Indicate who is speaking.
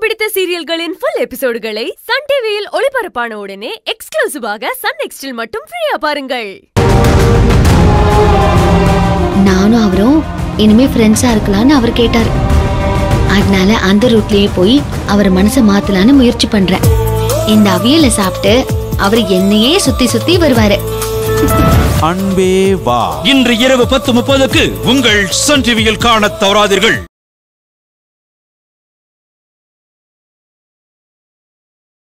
Speaker 1: பிடித்த சீரியல்களின் full எபிசோடுகளை Sun டிவியில் ஒளிபரப்பான உடனே எக்ஸ்க்ளூசிவாக சன் நெக்ஸ்டில் மட்டும் ஃப்ரீயா பாருங்கள்.
Speaker 2: நானும் அவரும் இனிமே ஃப்ரெண்ட்ஸா இருக்கலாம்னு அவர் கேட்டாரு. அதனால அந்த ரூட்லயே போய் அவர் மனசை மாத்தலான்னு முயற்சி பண்றேன். இந்த அவியலை சாப்பிட்டு அவர் என்னையே சுத்தி சுத்தி வருவாரு.
Speaker 3: அன்பே வா
Speaker 4: இன்று இரவு 10:30க்கு உங்கள் சன் டிவியில் காணத் தவறாதீர்கள்.